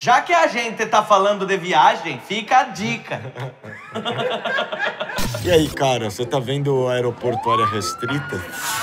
Já que a gente tá falando de viagem, fica a dica. E aí, cara, você tá vendo o aeroporto área restrita?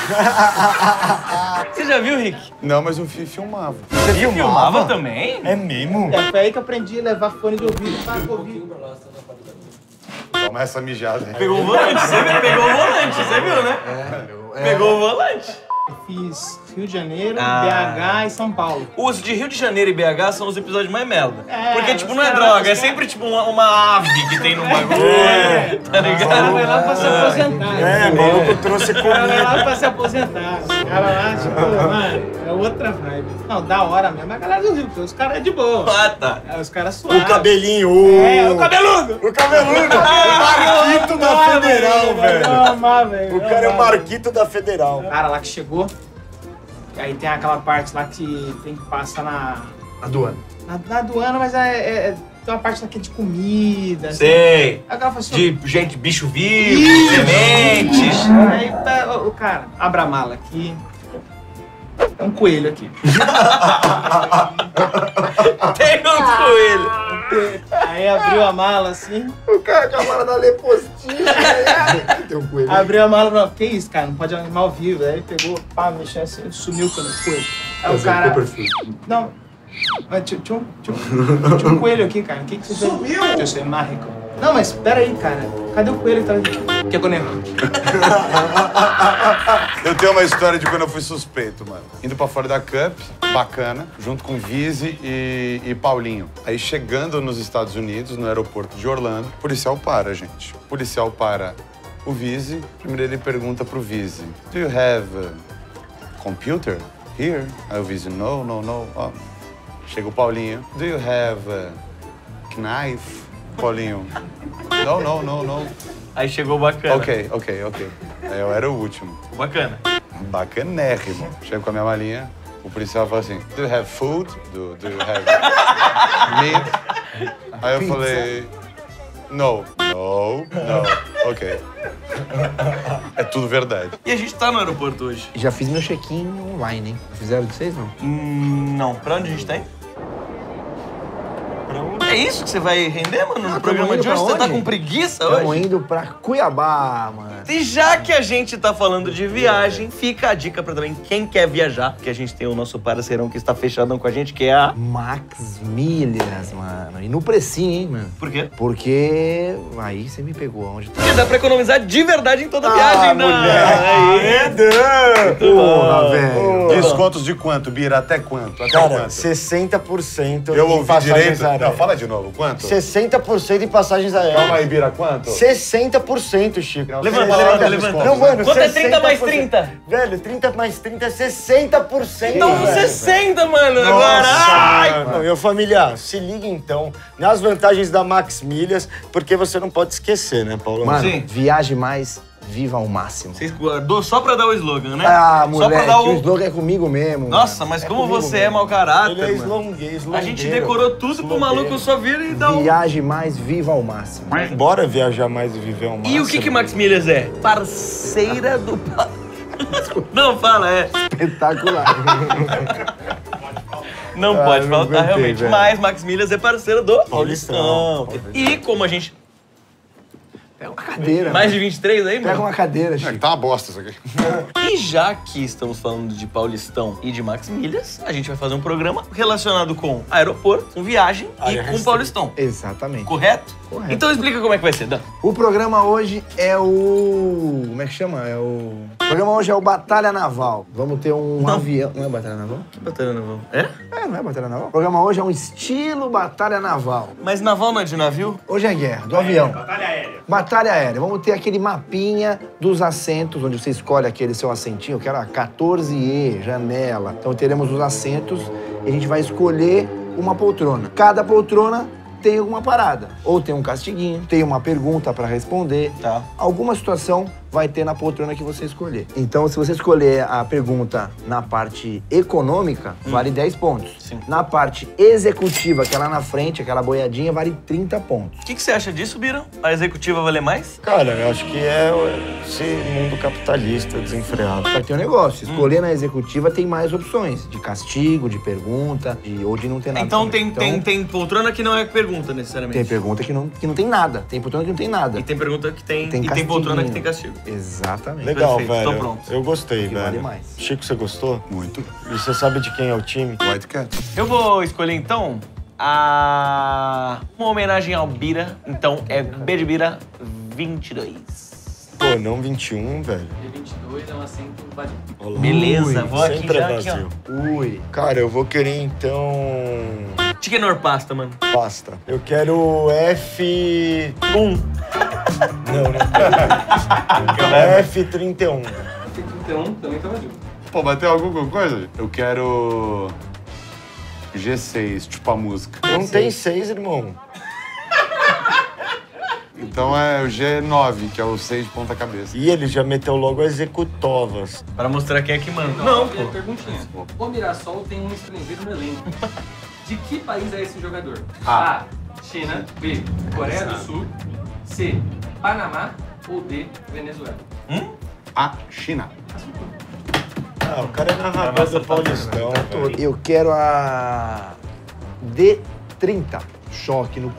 Você já viu, Rick? Não, mas eu filmava. Você filmava também? É mesmo? Foi aí que eu aprendi a levar fone de ouvido pra ouvir. Toma essa mijada aí. Pegou o volante, pegou o volante, você viu, né? Pegou o volante. Eu fiz Rio de Janeiro, BH e São Paulo. Os de Rio de Janeiro e BH são os episódios mais merda. Porque, tipo, os não é caras- droga, é sempre, tipo, uma ave que tem no bagulho. Tá O cara ligado? vai lá pra se aposentar. O maluco trouxe O cara vai comida. lá pra se aposentar. Os caras lá, tipo, mano, é outra vibe. Não, da hora mesmo. A galera do Rio, porque os caras é de boa. Ah, tá. Os caras suaves. O cabelinho, O cabeludo! O cabeludo! O Marquito da Federal, velho! Eu amava, velho. O cara é o Marquito da Federal. O cara lá que chegou, e aí tem aquela parte lá que tem que passar na aduana, mas tem uma parte lá que é de comida. assim. Sei. Aí o cara falou assim, De gente, bicho vivo, sementes. aí o cara, abre a mala aqui. Tem um coelho aqui. Tem um coelho. Aí abriu a mala assim, O cara com a mala da Lepostinha. Tem um coelho. abriu a mala e falou, que isso, cara, não pode animal vivo. Aí ele pegou, pá, mexeu assim, sumiu com o coelho. Aí o cara... Não, mas tinha um coelho aqui, cara. O que você fez? Sumiu! Eu sou mágico. Não, mas pera aí, cara. Cadê o coelho que tava aqui? Que é conejo. Eu tenho uma história de quando eu fui suspeito, mano. Indo pra fora da Cup, bacana, junto com Vise e Paulinho. Aí chegando nos Estados Unidos, no aeroporto de Orlando, o policial para, gente. O policial para o Vise. Primeiro ele pergunta pro Vise, do you have a computer here? Aí o Vise, no. Oh. Chega o Paulinho, do you have a knife? Paulinho, no. Aí chegou o bacana. Ok. Aí eu era o último. Bacana. Bacanérrimo. Chego com a minha malinha, o policial fala assim, do you have food? Do you have meat? Aí eu falei, no. Ok. É tudo verdade. E a gente tá no aeroporto hoje. Já fiz meu check-in online, hein? Fizeram de vocês, não? Não. Pra onde a gente tá indo? É isso que você vai render, mano, no programa de hoje? Você tá com preguiça Estamos hoje? indo pra Cuiabá, mano. E já que a gente tá falando de viagem, fica a dica pra também quem quer viajar, que a gente tem o nosso parceirão que está fechadão com a gente, que é a... Max Milhas, mano. E no precinho, hein, mano? Por quê? Porque aí você me pegou onde tá. Porque dá pra economizar de verdade em toda a viagem, né? Porra, velho. Descontos de quanto, Bira? Até quanto? Até Cara, quanto? 60% Eu em ouvi passagens direito? aéreas. Não, fala de novo. Quanto? 60% em passagens aéreas. Calma aí, Bira, quanto? 60%, Chico. Levanta. Não, mano, Quanto é 30 mais 60%. 30? Velho, 30 mais 30 é 60%. Então velho. 60, mano, agora! Ai! Não, meu família, se liga então nas vantagens da Max Milhas, porque você não pode esquecer, né, Paulo? Mano, Sim. viaje mais, viva ao máximo. Vocês guardou só pra dar o slogan, né? Ah, só moleque, pra dar o slogan é comigo mesmo. Nossa, mano. mas É como comigo você é mesmo. mau caráter, Ele é mano. slongueiro. A gente decorou tudo pro maluco só vir e dar um... Viaje mais, viva ao máximo. Bora viajar mais e viver um máximo. E o que Max Milhas é? Parceira do... Não, fala, é. Espetacular. Não pode não faltar, aguentei, realmente. velho. Mas Max Milhas é parceira do Paulistão. E como a gente... Pega uma cadeira. Mais de 23 aí, Pega mano? uma cadeira, É, Chico. tá uma bosta isso aqui. E já que estamos falando de Paulistão e de Max Milhas, a gente vai fazer um programa relacionado com aeroporto, com viagem e com Paulistão. Exatamente. Correto? Correto. Então explica como é que vai ser, Dan. O programa hoje é o... Como é que chama? O programa hoje é o Batalha Naval. Vamos ter um avião... Não é Batalha Naval? Que batalha naval? É? É, não é Batalha Naval. O programa hoje é um estilo Batalha Naval. Mas naval não é de navio? Hoje é guerra, do avião. Batalha aérea. Vamos ter aquele mapinha dos assentos, onde você escolhe aquele seu assentinho, que era 14E, janela. Então teremos os assentos e a gente vai escolher uma poltrona. Cada poltrona tem alguma parada. Ou tem um castiguinho, tem uma pergunta para responder. Tá. Alguma situação vai ter na poltrona que você escolher. Então, se você escolher a pergunta na parte econômica, vale 10 pontos. Sim. Na parte executiva, que é lá na frente, aquela boiadinha, vale 30 pontos. O que você acha disso, Bira? A executiva valer mais? Cara, eu acho que é esse mundo capitalista desenfreado. Vai ter um negócio. Escolher na executiva tem mais opções. De castigo, de pergunta, ou de não ter nada. Então também. tem poltrona que não é pergunta, necessariamente. Tem pergunta que não tem nada. Tem poltrona que não tem nada. E tem pergunta que tem... Tem e tem poltrona que castiguinho. tem castigo. Exatamente. Legal, Perfeito, tô velho. pronto. Eu gostei, Que velho. vale mais. Chico, você gostou? Muito. E você sabe de quem é o time? White Cat. Eu vou escolher, então, uma homenagem ao Bira. Então, é B de Bira 22. Pô, não 21, velho. D22 é um assento vazio. Olá. Beleza, vou aqui Sempre já, é aqui, ó. vazio. Ui. Cara, eu vou querer, então... Chicken pasta, mano. Pasta. Eu quero F... Um. Não, não quero. F31. F31 também tá vazio. Pô, bateu alguma coisa? Eu quero... G6, tipo a música. Não tem 6, irmão. Então é o G9, que é o 6 de ponta cabeça. E ele já meteu logo Executovas. Pra mostrar quem é que manda. Então, Não, e a pô. perguntinha. O Mirassol tem um estrangeiro no elenco. De que país é esse jogador? A. A. China. B. Coreia do Sul. C. Panamá. Ou D. Venezuela. A China. Ah, o cara é narrador do Paulistão, velho. Eu quero a D30. Choque no...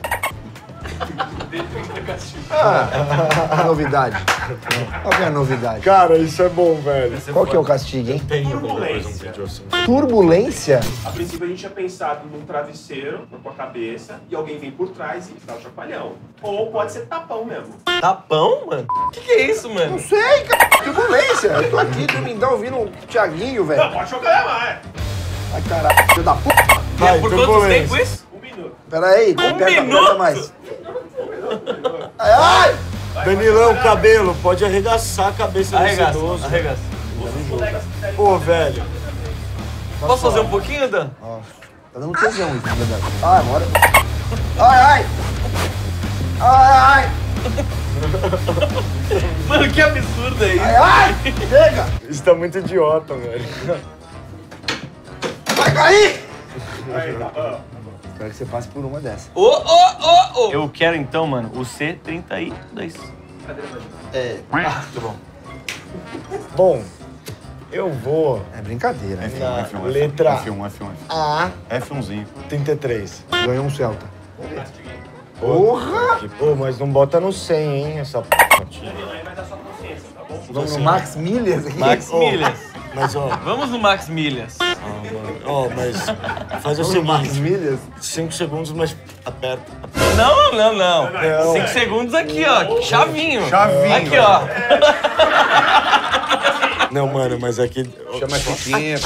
D30 castigo. A novidade. Qual que é a novidade? Cara, isso é bom, velho. Qual que é o castigo, hein? Turbulência. Turbulência? A princípio a gente tinha pensado num travesseiro com a cabeça e alguém vem por trás e dá o chacoalhão. Ou pode ser tapão mesmo. Tapão, mano? Que é isso, mano? Não sei, cara. Turbulência. Eu tô aqui, domingão, ouvindo o Thiaguinho, velho. Não, pode chacoalhar mais. Ai, caralho, filho da puta. Vai, Por quanto turbulência. tempo isso? 1 minuto. Pera aí, aperta minuto? mais. Ai, ai! Danilão, cabelo, pode arregaçar a cabeça desse Arregaça, idoso. arregaça. Pô, velho. Posso fazer um pouquinho, Dan? Ó, tá dando tesão isso, na verdade. Ai, bora. Ai, ai! Ai, ai! Mano, que absurdo é isso? Ai, ai! Chega! Isso tá muito idiota, velho. Vai cair! Aí, tapão. Espero que você passe por uma dessa. Ô! Eu quero então, mano, o C32. É. Tá bom. Bom, eu vou É brincadeira, né? na letra F1. A, F1zinho. 33. Ganhou um Celta. Porra! Pô, mas não bota no 100, hein, essa p***. Aí vai dar sua consciência, tá bom? Vamos no Max Milhas aqui? Max Milhas. Mas, ó, Vamos no Max Milhas. mas faz o Vamos no Max seguinte, Milhas? 5 segundos, mas aperta. Não. Não. 5 segundos aqui, ó. Chavinho. Chavinho. Aqui, ó. Não, mano, mas aqui... Chama a fitinha.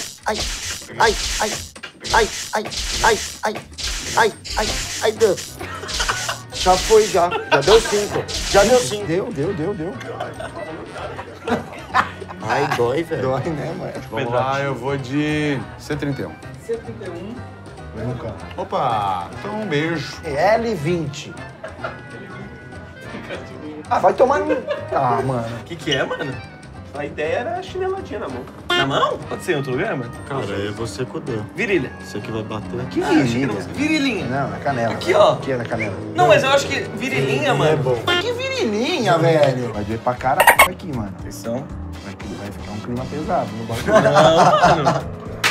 Ai, Deus. Já foi, já. Já deu 5. Já deu 5. Deu. Ai, dói, velho. Dói, né, mano? Vamos lá, eu vou de C31. C31. Nunca. Opa, então um beijo. L20. Ah, vai tomar no... Ah, mano. O que é, mano? A ideia era a chineladinha na mão. Na mão? Pode ser em outro lugar, mano? Cara, é você com o dedo. Virilha. Você que vai bater. Que virilha. Virilinha. Não, na canela. Aqui, ó. Aqui é na canela. Não, mas eu acho que virilinha, É mano. bom. Mas que virilinha, velho. Vai doer pra caralho aqui, mano. Atenção. Vai ficar um clima pesado no bagulho. Não, mano.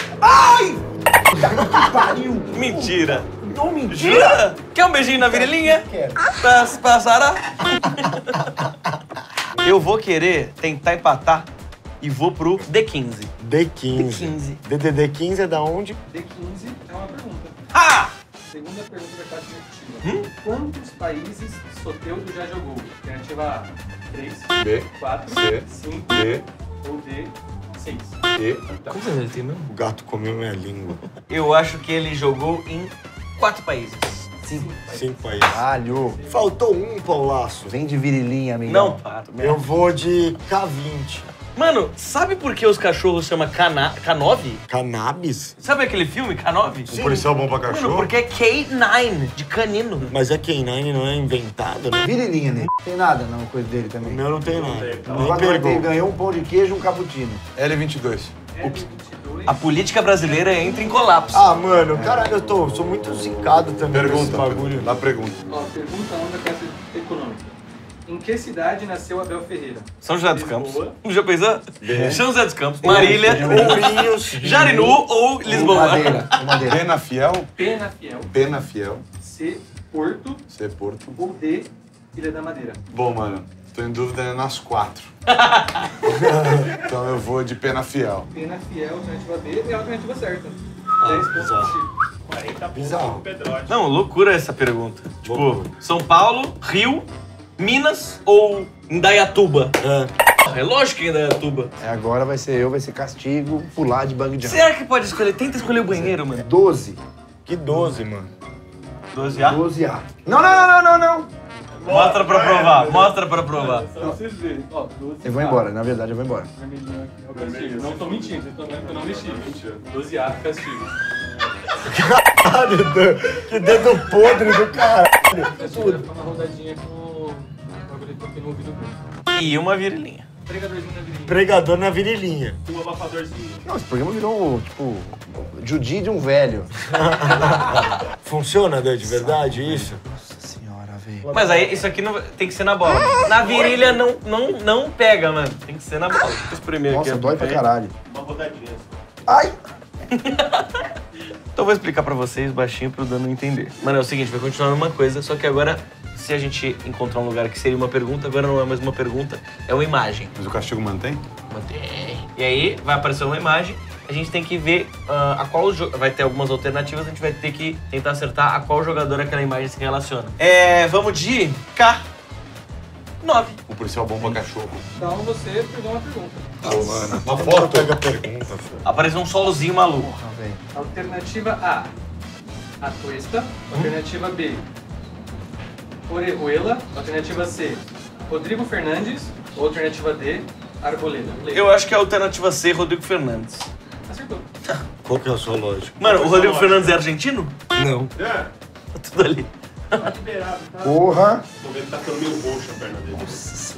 Que pariu. Mentira. Não, mentira. Jura? Quer um beijinho na virilinha? Quero. Pra Sara? Eu vou querer tentar empatar e vou pro D15. D15. DDD 15 é da onde? D15 é uma pergunta. Ah! Segunda pergunta da classe executiva. Quantos países Soteldo já jogou? Alternativa A, 3, B, 4, C, 5 D, ou D, 6. E. Quantos anos ele tem mesmo? O gato comeu minha língua. Eu acho que ele jogou em 4 países. 5. 5 países. Caralho. Faltou um, Paulaço. Vem de virilinha, amigo. Não, Pato. Eu vou de K20. Mano, sabe por que os cachorros chamam K9? Cannabis? Sabe aquele filme, K9? O policial bom pra cachorro? Mano, porque é K9, de canino. Mas é K9 não é inventado, né? Virilinha nele. Tem nada na coisa dele também. O meu não tem nada. Agora Nem ele pegou. ganhou um pão de queijo e um cappuccino. L22. A política brasileira entra em colapso. Ah, mano, caralho, eu sou muito zicado também nesse Pergunta, bagulho. dá pergunta. Ó, pergunta 1 da classe econômica. Em que cidade nasceu Abel Ferreira? São José dos Campos. Lisboa. Já pensou? São José dos Campos, Marília, Ourinhos. Jarinu ou Lisboa. Madeira. Pena Fiel. P na Fiel. Pena Fiel. C, Porto. C, Porto. Ou D, Ilha da Madeira. Bom, mano, tô em dúvida nas 4. Então eu vou de Pena Fiel. P na Fiel, alternativa B, é a alternativa certa. 10 pontos bizarro. pro Chico. 40 pontos Bizarro. pro Pedrotti. Não, loucura essa pergunta. Tipo, Loucura. São Paulo, Rio, Minas ou Indaiatuba? É. É lógico que Indaiatuba. Agora vai ser castigo, pular de bang jump. Será que pode escolher? Tenta escolher o banheiro, mano. 12. Que 12, mano. 12A? 12A. Não. Mostra pra provar, mostra pra provar. Só vocês verem. Ó, 12. Eu vou embora, na verdade eu vou embora. Vermelhinho aqui é o castigo. Não tô mentindo, vocês estão vendo que eu não mexi. 12A, castigo. Que dedo podre do cara. Castigo vai ficar uma rodadinha com o bagulho que eu tenho no ouvido dele. E uma virilinha. Pregadorzinho na virilha. Pregador na virilhinha. Um abafadorzinho. Não, esse programa virou, tipo, judia de um velho. Funciona, Dé, de verdade isso? Nossa senhora, velho. Mas aí isso aqui não, tem que ser na bola. Na virilha não pega, mano. Tem que ser na bola. Deixa eu espremer aqui. Nossa, dói pra caralho. Uma rodadinha. Ai! Então eu vou explicar pra vocês baixinho pro Dan não entender. Mano, é o seguinte, vai continuar uma coisa, só que agora, se a gente encontrar um lugar que seria uma pergunta, agora não é mais uma pergunta, é uma imagem. Mas o castigo mantém? Mantém. E aí vai aparecer uma imagem, a gente tem que ver a qual vai ter algumas alternativas, a gente vai ter que tentar acertar a qual jogador aquela imagem se relaciona. Vamos de K9. O policial bom pra cachorro. Então você pegou uma pergunta. Mano, uma Foto foto. pega a pergunta, filho. Apareceu um solzinho maluco. Ah, velho. Alternativa A, Atuesta. Alternativa B, Orejuela. Alternativa C, Rodrigo Fernandes. Ou alternativa D, Arboleda. Eu acho que é a alternativa C, Rodrigo Fernandes. Acertou. Qual que é a sua lógica? Mano, o Rodrigo Fernandes é argentino? Não. É, Tá tudo ali. tá liberado, tá? Porra! Tô vendo que tá ficando meio roxo a perna dele.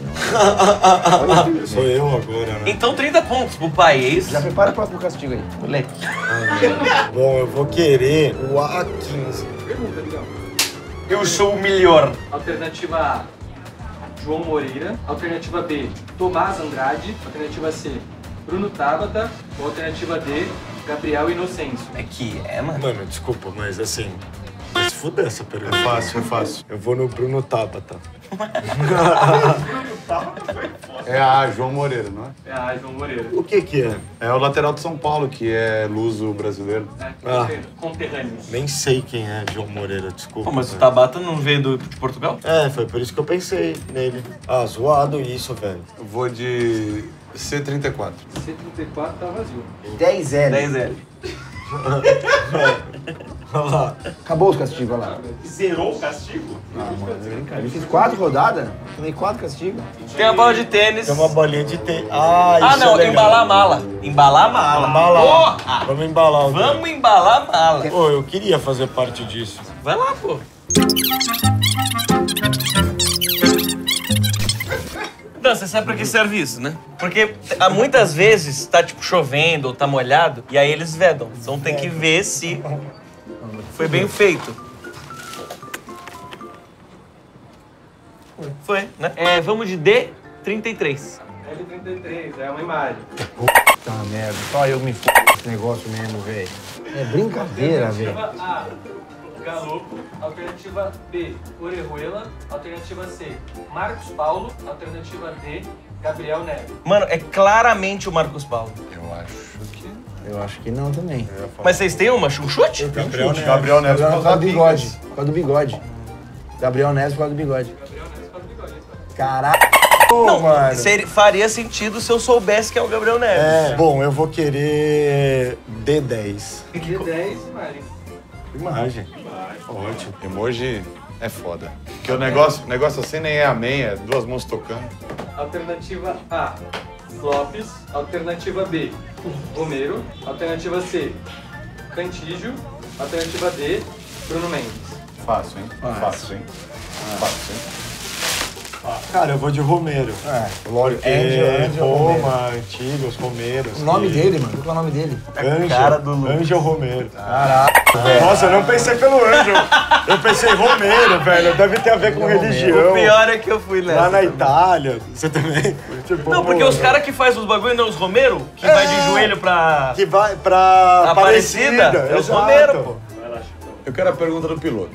Sou eu agora, né? Então 30 pontos pro país. Já prepara o próximo castigo aí. Moleque. Bom, eu vou querer o A15. Pergunta, legal. Eu sou o melhor. Alternativa A, João Moreira. Alternativa B, Tomás Andrade. Alternativa C, Bruno Tabata. Ou alternativa D, Gabriel Inocêncio. É que é, mano. Mano, desculpa, mas assim... Vai se fuder essa pergunta. É fácil. Eu vou no Bruno Tabata. É a João Moreira, não é? É a João Moreira. O que que é? É o lateral de São Paulo, que é luso brasileiro. Conterrâneos. Nem sei quem é João Moreira, desculpa. Pô, mas o velho. Tabata não veio de Portugal? É, foi por isso que eu pensei nele. Ah, zoado isso, velho. Eu vou de C34. C34 tá vazio. 10L. 10L. Olha lá. Acabou os castigos, olha lá. Zerou o castigo? Eu fiz 4 rodadas, tomei 4 castigos. Tem a bola de tênis. Tem uma bolinha de ter. Ah, Ah, isso não, é legal. embalar a mala. Embalar a mala. Embalar. Porra! Vamos embalar o dedo. Vamos embalar a mala. Pô, eu queria fazer parte disso. Vai lá, pô. Não, você sabe pra que serve isso, né? Porque muitas vezes tá, tipo, chovendo ou tá molhado e aí eles vedam. Então tem que ver se foi bem feito. Foi, né? Vamos de D33. L33, é uma imagem. Tá merda, só eu me f*** esse negócio mesmo, velho. É brincadeira, velho. Alternativa A, Galopo. Alternativa B, Orejuela. Alternativa C, Marcos Paulo. Alternativa D, Gabriel Neves. Mano, é claramente o Marcos Paulo. Eu acho que não também. Mas vocês têm um chute? Gabriel Neves. Gabriel Neves Por por causa causa do da bigode. bigode. Por causa do bigode. Gabriel Neves por causa do bigode. Gabriel Neves faz bigode, é isso. Caralho, Não, mano. faria sentido se eu soubesse que é o Gabriel Neves. É, bom, eu vou querer D10. D10, imagem. Imagem. Ótimo. Emoji é foda. Porque o negócio assim nem é amém, é duas mãos tocando. Alternativa A, Lopes. Alternativa B, Romero. Alternativa C, Cantígio. Alternativa D, Bruno Mendes. Fácil, hein? Fácil, hein? Fácil, hein? Cara, eu vou de Romero. Lógico. Roma, Antigos, Romeiros. O nome dele, mano. Qual é o nome dele? Ângel Romero. Caraca, velho. Nossa, eu não pensei pelo Ângel. Eu pensei Romero, velho. Deve ter a ver com religião. O pior é que eu fui nessa. Lá na Itália. Você também? Tipo, Não, porque os caras que fazem os bagulho não os Romero, que vai de joelho pra... Que vai pra Aparecida. É os Exato. Romero, pô. Eu quero a pergunta do piloto.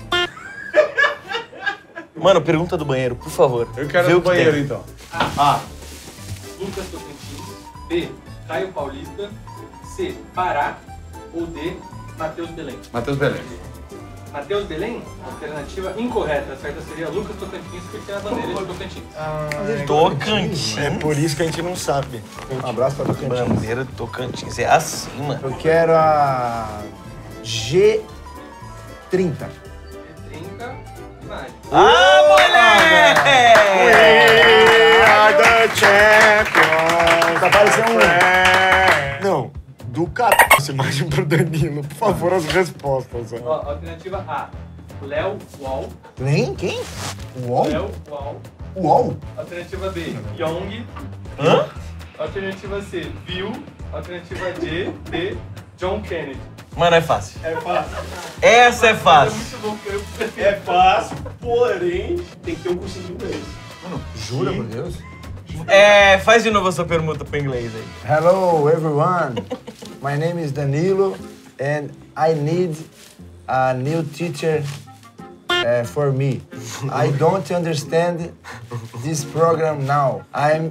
Mano, pergunta do banheiro, por favor. Eu quero Vê do o que banheiro, tem. então. A. Lucas Tocantins. B. Caio Paulista. C. Pará. Ou D. Matheus Belém. Matheus Belém. Matheus Belém, alternativa incorreta. A certa seria Lucas Tocantins, porque tem a bandeira de Tocantins. Tocantins. É por isso que a gente não sabe. Um abraço pra Tocantins. Bandeira de Tocantins. É assim, mano. Eu quero a G30. 30. Imagem. Ah, moleque! We are the champions. Tá parecendo Não, do caralho essa imagem pro Danilo. Por favor, as respostas. Ó, alternativa A. Léo Wall. Quem? UOL? Léo Wall. UOL? Alternativa B. Young. Hã? Alternativa C. Bill. Alternativa D. John Kennedy. Mano, é fácil. É fácil. Essa é É fácil. muito bom, porque eu É fácil, porém tem que ter um cursinho de inglês. Jura, por Deus? É, faz de novo a sua pergunta pro inglês aí. Hello, everyone. My name is Danilo, and I need a new teacher for me. I don't understand this program now. I'm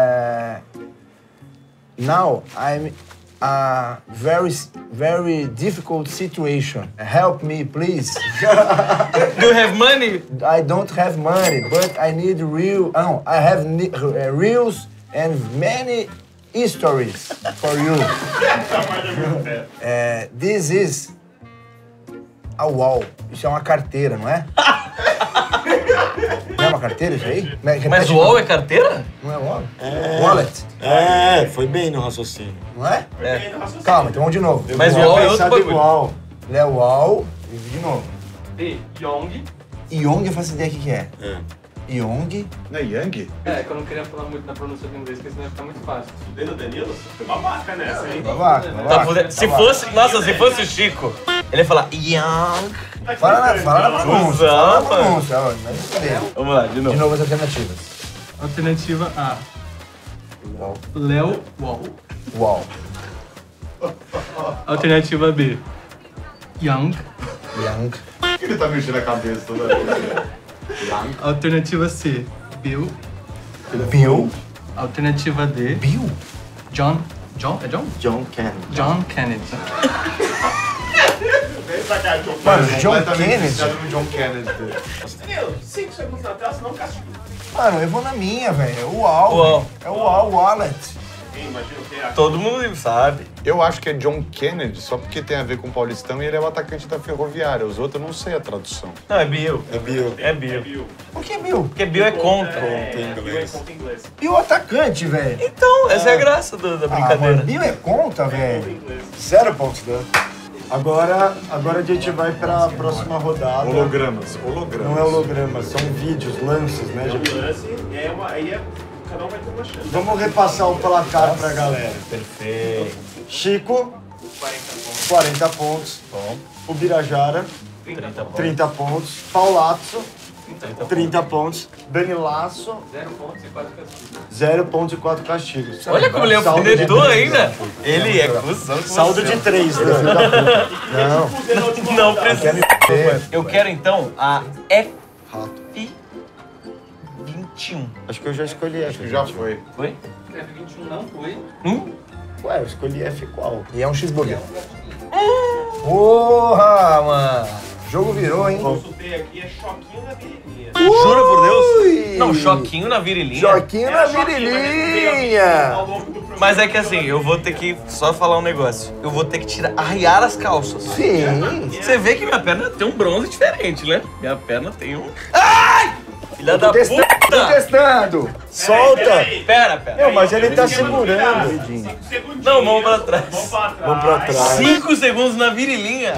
a very difficult situation. Help me, please. Do you have money? I don't have money, but I need I have reels and many stories for you. This is a wall. Isso é uma carteira, não é? Não é uma carteira isso aí? Mas o UOL é carteira? Não é wall? Wallet, É, foi bem no raciocínio. não é? É. Calma, então vamos de novo. Mas o Eu UOL é tinha outro pensado bagulho. igual. Léo Wall, e de novo. D. Young. Yong, eu faço ideia do que é. Yong. Não é Yang? É, que eu não queria falar muito na pronúncia do inglês, porque senão ia ficar muito fácil. Dentro do Danilo, tem uma marca nessa, hein? Babaca, Tá babaca. fudendo. Se fosse, nossa, se fosse o Chico, ele ia falar Young. Fala na pronúncia. Fala na Usão, pronúncia, ó, mas isso dele. Vamos lá, de De novo. novo as alternativas. Alternativa A. Léo Wall. Wall. Alternativa B. Young. Young. Por que ele tá mexendo a cabeça toda vez? Alternativa C. Bill. Bill. Alternativa D. Bill? John. É John? John Kennedy. John Kennedy. Mano, John Completamente Kennedy? viciado no John Kennedy. Danilo, 5 segundos na tela, senão castigo. Mano, eu vou na minha, velho. É o UOL. UOL. velho. É o UOL Wallet. Imagina o que é. Todo mundo sabe. Eu acho que é John Kennedy só porque tem a ver com o Paulistão e ele é o atacante da Ferroviária. Os outros eu não sei a tradução. Não, é Bill. É Bill. É Bill. Bill. Por que Bill? Porque Bill é contra. Bill é conta em inglês. E o atacante, velho? Então, essa é a graça da Ah, brincadeira. mano, Bill é conta, Conta em velho. inglês. 0 pontos, Dan. Agora a gente vai pra próxima rodada. Hologramas. Não é holograma, são vídeos, lances, né, É gente? um lance, aí cada um vai ter uma chance. Vamos repassar o placar pra galera. Perfeito. Chico, 40 pontos. O Birajara, 30 pontos. Paulato, 30 pontos. Danilaço, 0 pontos e 4 castigos. 0 pontos e 4 castigos. Olha como ele Saldo de alfinetou três. ainda. Ele é cuzão com Saldo você. de 3, né? Não, Não precisa. ter. Eu quero então a F21. Acho que eu já escolhi F. Já foi. Foi? F21 não foi. Ué, eu escolhi F qual? E é um cheeseburger. Porra, mano. O jogo virou, hein? Consultei aqui, é choquinho na virilha. Jura por Deus? Ui! Não, choquinho na virilinha. Choquinho na Choquinho, mas virilinha. ao longo do programa. Mas é que assim, eu vou ter que só falar um negócio. Eu vou ter que arriar as calças. Sim. Você vê que minha perna tem um bronze diferente, né? Minha perna tem um... Filha da Tô puta! testando. Solta! Pera. Não, mas ele tá segurando. 5 segundinhos. Não, vamos pra trás. Vamos pra trás. Vamos pra trás. 5 segundos na virilinha.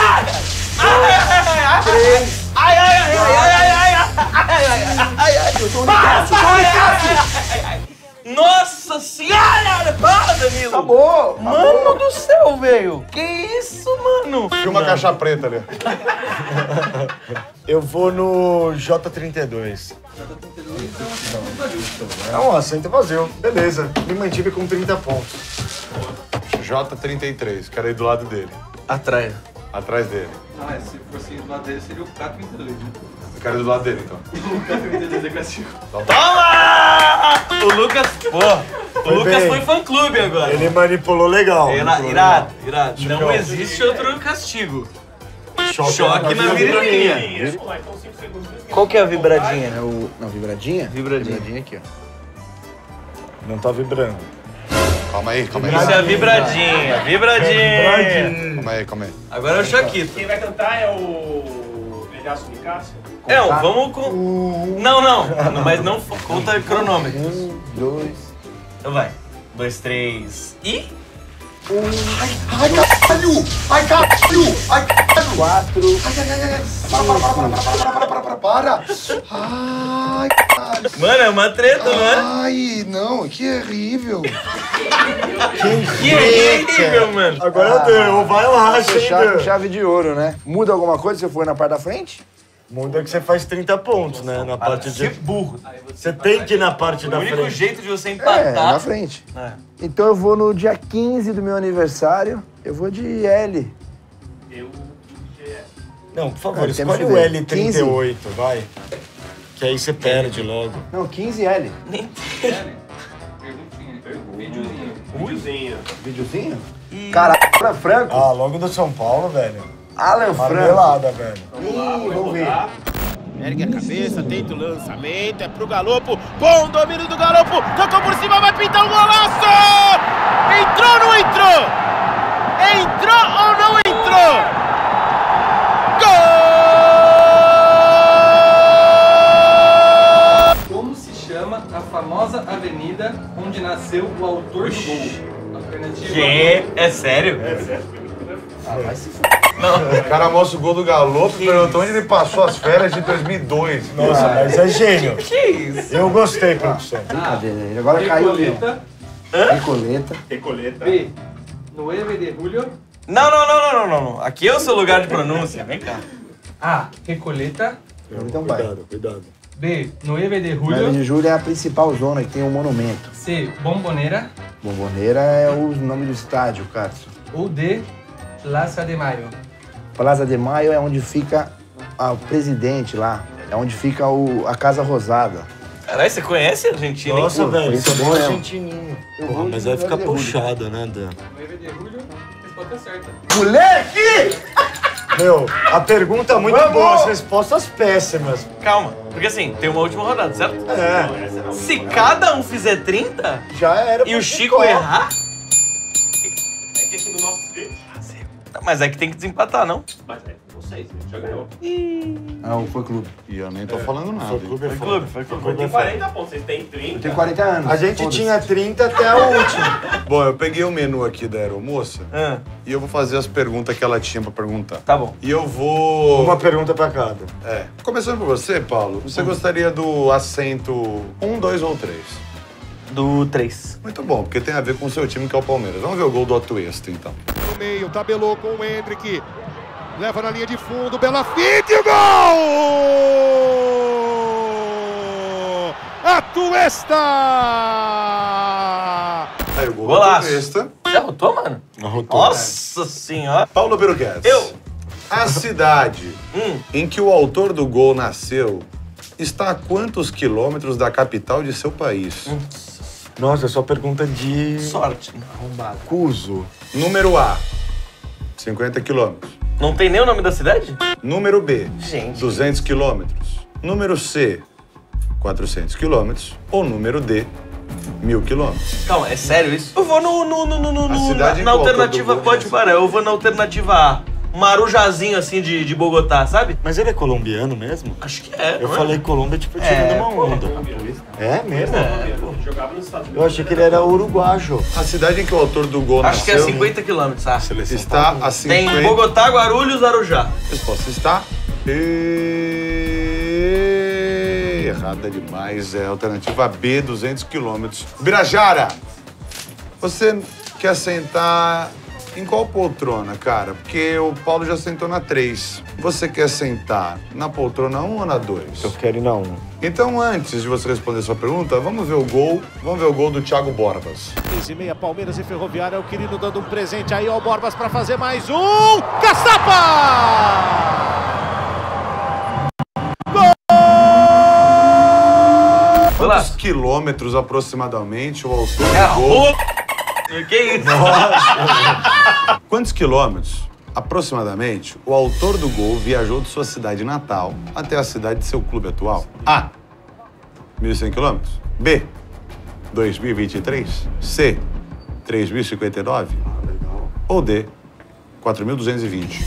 Nossa senhora! Para, Danilo! Acabou. Mano do céu, velho! Que isso, mano? Tinha uma caixa preta ali. Eu vou no J32. Não, assento vazio. Beleza. Me mantive com 30 pontos. J33, quero ir do lado dele. Atrás. Atrás dele. Ah, se fosse do lado dele, seria o K32, né? Eu quero ir do lado dele, então. O K32 é castigo. Toma! O Lucas, pô, o Lucas bem. foi fã-clube agora. Ele manipulou legal. Irado. Não existe outro castigo. Choque na virilinha. Vamos lá, então 5 segundos. Qual que é a vibradinha? Não, vibradinha? Vibradinha aqui, ó. Não tá vibrando. Calma aí. Isso é a vibradinha. Calma aí. Agora é o Choquito. Quem vai cantar é o Nelhaço Nicásio? Vamos com... Não, mas não conta cronômetro. 1, 2... Então vai. 2, 3 e... Ai, caralho! 4... Para! Ai, caralho! Mano, é uma treta, não é? Ai, não, que horrível! Que horrível, mano. Agora deu. Vai lá, Chave, ainda. chave de ouro, né? Muda alguma coisa se eu for na parte da frente? Muda que você faz 30 pontos, né? Na parte Que de... burro. Você tem que ir na parte O da único frente. jeito de você É, empatar... na frente. É. Então eu vou no dia 15 do meu aniversário, eu vou de L. Não, por favor, Ah, escolhe temos o que ver. L38, vai. Que aí você perde logo. Não, 15L. Videozinho. Videozinho. Videozinho? Caralho, Alan Franco. Ah, logo do São Paulo, velho. Alan Franco. Marmelada, velho. Vamos ver. Ergue a cabeça, tenta o lançamento, é pro Galopo, bom domínio do Galopo, tocou por cima, vai pintar um golaço! Entrou ou não entrou? Entrou ou não entrou? Gol! Como se chama a famosa avenida onde nasceu o autor do gol? Alternativa Que? É sério? O cara mostra o gol do Galopo e perguntou onde ele passou as férias de 2002. Nossa, mas é gênio. Que isso? Eu gostei, produção. Brincadeira, ele agora caiu. Recoleta. Recoleta. Recoleta. B. 9 de julho. Não. Aqui é o seu lugar de pronúncia. Vem cá. A. Recoleta. Então vai. Cuidado. B. 9 de 9 julho. de julho é a principal zona que tem um monumento. C. Bombonera. Bomboneira é o nome do estádio, Cássio. Ou D. Plaza de Maio. Plaza de Maio é onde fica o presidente lá. É onde fica a Casa Rosada. Caralho, você conhece a Argentina, hein? Nossa, velho, isso isso é é bom mesmo. argentininho. Porra, mas aí fica puxado, né, Dan? 9 de julho. Resposta certa. Moleque! Meu, a pergunta é muito boa, as respostas péssimas. Calma, porque assim, tem uma última rodada, certo? É, Se cada um fizer 30 já era. e o Chico errar... É que aqui no nosso script. Mas é que tem que desempatar, não? Mas é vocês, já ganhou. Não, foi clube. E eu nem tô falando nada. Foi clube, Foi clube, foi clube. Tem 40 pontos, vocês têm 30. Eu tenho 40 anos. A gente Foda-se. tinha 30 até a última. Bom, eu peguei o menu aqui da aeromoça Ah, e eu vou fazer as perguntas que ela tinha pra perguntar. tá bom. E eu vou... Uma pergunta pra cada. É. Começando por você, Paulo. Você gostaria do assento 1, 2 ou 3? Do 3. Muito bom, porque tem a ver com o seu time, que é o Palmeiras. Vamos ver o gol do Atuesta, então. No meio, tabelou com o Hendrick. Leva na linha de fundo, Bela Fide, o gol! Atuesta! Aí o gol Golaço. do Atuesta. Já rotou, mano? Arrotou. Nossa senhora. Paulo Biruquets. Eu. A cidade em que o autor do gol nasceu está a quantos quilômetros da capital de seu país? Nossa, é só pergunta de... Sorte. Cuso. Número A, 50 quilômetros. Não tem nem o nome da cidade? Número B, Gente. 200 quilômetros. Número C, 400 quilômetros. Ou número D, 1000 quilômetros. Calma, é sério isso? Eu vou A cidade na em volta alternativa, do gol. pode parar. Eu vou na alternativa A. marujazinho assim de Bogotá, sabe? Mas ele é colombiano mesmo? Acho que é. Eu não é? falei Colômbia, tipo, tirando uma onda. É mesmo? Jogava nos Estados Unidos. Eu achei que ele era uruguaio. A cidade em que o autor do gol Acho que é nasceu 50 quilômetros, tá? está a 50... Tem Bogotá, Guarulhos, Arujá. A resposta está... errada demais. É a alternativa B, 200 quilômetros. Birajara, você quer sentar em qual poltrona, cara? Porque o Paulo já sentou na 3. Você quer sentar na poltrona 1 ou na 2? Eu quero ir na 1. Então, antes de você responder sua pergunta, vamos ver o gol. Vamos ver o gol do Thiago Borbas. 3:30, Palmeiras e Ferroviária. O Quirino dando um presente aí ao Borbas para fazer mais um. Caçapa! Quantos quilômetros aproximadamente o autor do gol... Que isso? Quantos quilômetros, aproximadamente, o autor do gol viajou de sua cidade natal até a cidade de seu clube atual? A. 1.100 quilômetros. B. 2.023. C. 3.059. Ou D. 4.220.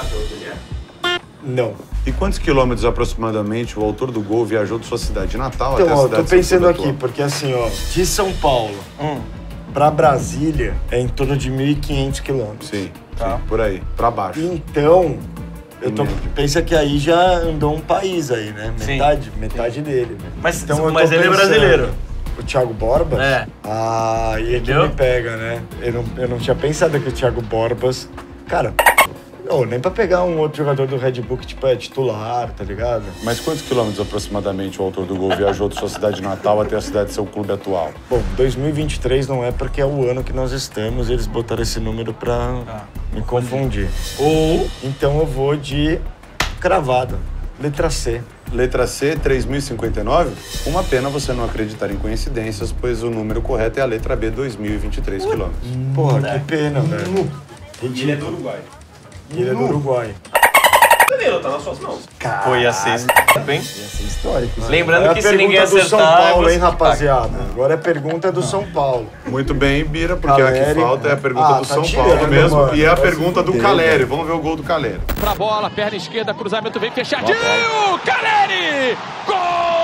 Não. E quantos quilômetros, aproximadamente, o autor do gol viajou de sua cidade natal até a Então, ó, cidade eu tô de seu pensando clube aqui, atual? porque assim, ó, de São Paulo pra Brasília é em torno de 1.500 quilômetros. Sim, sim, por aí, pra baixo. Então, média. pensa que aí já andou um país aí, né? Sim. Metade dele, né? Mas, Então, eu mas tô ele é pensando, brasileiro. O Thiago Borbas? É. Ah, e aqui Entendeu? me pega, né? Eu não tinha pensado que o Thiago Borbas... Cara, nem pra pegar um outro jogador do Red Bull que, tipo, é titular, tá ligado? Mas quantos quilômetros, aproximadamente, o autor do gol viajou de sua cidade natal até a cidade de seu clube atual? Bom, 2023 não é porque é o ano que nós estamos e eles botaram esse número pra me confundir. Ou... Então eu vou de cravada, letra C. Letra C, 3.059. Uma pena você não acreditar em coincidências, pois o número correto é a letra B, 2.023 quilômetros. Porra, que pena, velho. Ele é do Uruguai. Ele é do Uruguai. Danilo, tá nas suas mãos. Foi a sexta, hein? Ia ser histórico. Lembrando É que a se ninguém pergunta do São acertar... Paulo, você hein, que paga. rapaziada? Agora é pergunta do São Paulo. Muito bem, Bira, porque a Caleri. que falta é a pergunta do tá São tirando, Paulo mesmo. mano. E é a Vai se pergunta do fuder, Caleri. velho. Vamos ver o gol do Caleri. Pra bola, perna esquerda, cruzamento vem fechadinho. Caleri! Gol!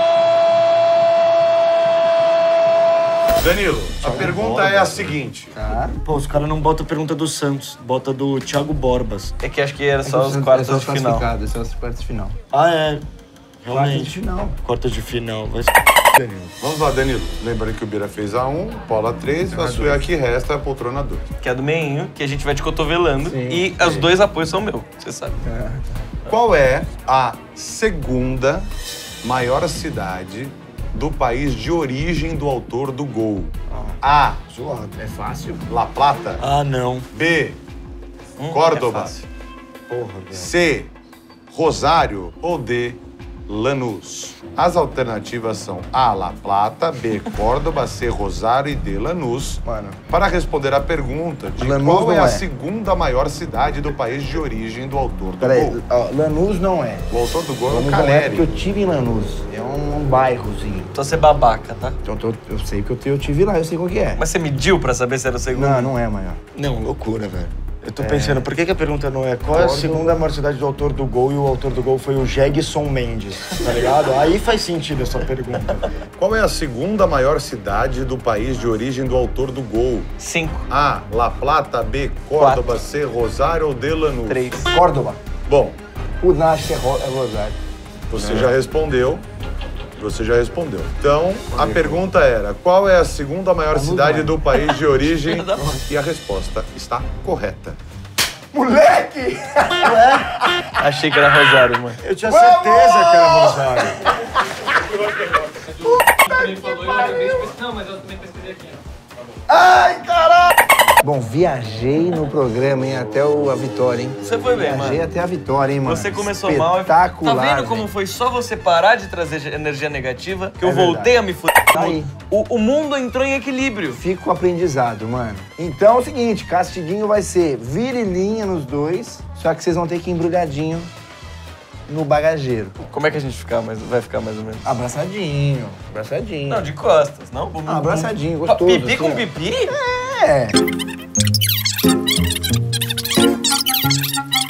Danilo, a pergunta é a seguinte. Pô, os caras não botam a pergunta do Santos, bota do Thiago Borbas. É que acho que era só os quartos de final. É só os quartos de final. Ah, é. Quartos de Realmente. final. Quartas de final. Vai se Danilo. Vamos lá, Danilo. Lembrando que o Bira fez a 1, Paula 3, a sua aqui resta a poltrona 2. Que é do meinho, que a gente vai te cotovelando. Sim, E os dois apoios são meus, você sabe. Qual é a segunda maior cidade do país de origem do autor do gol? A. Zoado. É fácil. La Plata. Ah, não. B. É Córdoba. fácil. Porra, velho. C. Rosário. Ou D. Lanús. As alternativas são A. La Plata, B. Córdoba, C. Rosário e D. Lanús. Mano. Para responder a pergunta de Lanús qual é não a é. segunda maior cidade do país de origem do autor do Peraí, gol. ó, Lanús não é. O autor do gol é o Lanús não é porque eu Caleri. tive em Lanús. É um bairrozinho. Tô ser babaca, tá? Então eu sei que eu tive lá, eu sei qual que é. Mas você mediu pra saber se era o segundo? Não é maior. Não, loucura, velho. Eu tô pensando, por que a pergunta não é qual é a segunda maior cidade do autor do gol e o autor do gol foi o Jegson Mendes, tá ligado? Aí faz sentido essa pergunta. Qual é a segunda maior cidade do país de origem do autor do gol? 5, A. La Plata, B. Córdoba, C. Rosário ou D. Lanús? 3. Córdoba. Bom, O Nash é Rosário. você já respondeu. Você já respondeu. Então, a pergunta era, qual é a segunda maior cidade do país de origem? E a resposta está correta. Moleque! Achei que era Rosário, mano. Eu tinha certeza que era Rosário. Ele falou e eu lembrei de pesquisar. Não, mas eu também pesquisei aqui, ó. Ai, caralho! Bom, viajei no programa, hein, até a vitória, hein? Você foi bem, Viajei mano. até a vitória, hein, mano? Você começou mal. Espetacular. Tá vendo como velho. foi só você parar de trazer energia negativa que eu É voltei verdade. a me fuder? Tá aí. O mundo entrou em equilíbrio. Fico com aprendizado, mano. Então é o seguinte, castiguinho vai ser virilinha nos dois, só que vocês vão ter que ir embrulhadinho no bagageiro. Como é que a gente vai ficar mais ou menos? Abraçadinho, abraçadinho. Não, de costas, não? Abraçadinho, gostoso. Pipi com assim, ó. pipi? É.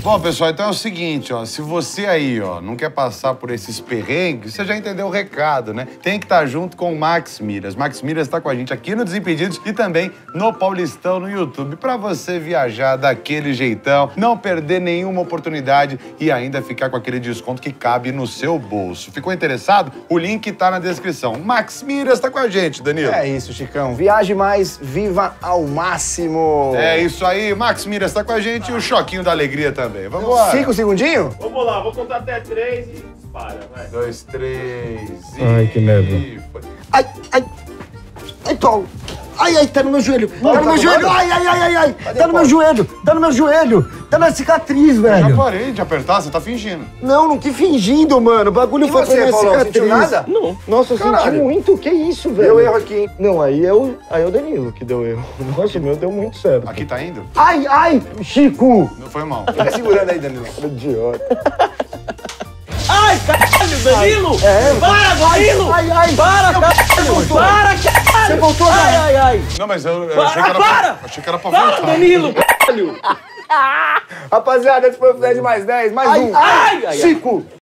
Bom, pessoal, então é o seguinte, ó. Se você aí, ó, não quer passar por esses perrengues, você já entendeu o recado, né? Tem que estar junto com o Max Milhas. Max Milhas tá com a gente aqui no Desimpedidos e também no Paulistão no YouTube, pra você viajar daquele jeitão, não perder nenhuma oportunidade e ainda ficar com aquele desconto que cabe no seu bolso. Ficou interessado? O link tá na descrição. Max Milhas tá com a gente, Danilo. É isso, Chicão. Viaje mais, viva ao máximo. É isso aí, Max Milhas tá com a gente e o Choquinho da Alegria também. Vamos embora. 5 segundinhos? Vamos lá, vou contar até 3 e dispara, vai. 2, 3 e... Ai, que merda. Ai, ai. Ai, Paulo. Ai, ai, tá no meu joelho. Tá no meu joelho. Ai, ai, ai, ai, ai. Tá no meu joelho. Tá no meu joelho. Tá na cicatriz, Já velho. parei de apertar, você tá fingindo. Não que fingindo, mano. O bagulho foi pra minha cicatriz. Sentiu nada? Não. Nossa, eu senti Caralho. muito. Que isso, velho? Deu erro aqui. Não, aí é o Danilo que deu erro. Nossa, o meu deu muito certo. Aqui tá indo? Ai, ai, Chico. Não foi mal. Fica segurando aí, Danilo. Idiota. Ai, caralho, Danilo! É. Para, Danilo! Ai, ai. Para, caralho! Para, caralho! Você voltou, Ai, já. ai, ai! Não, mas eu Para, achei que era para! achei que era pra Para, voltar. Danilo! Caralho! Rapaziada, esse foi o Fred mais 10. Mais um. ai, ai. Chico.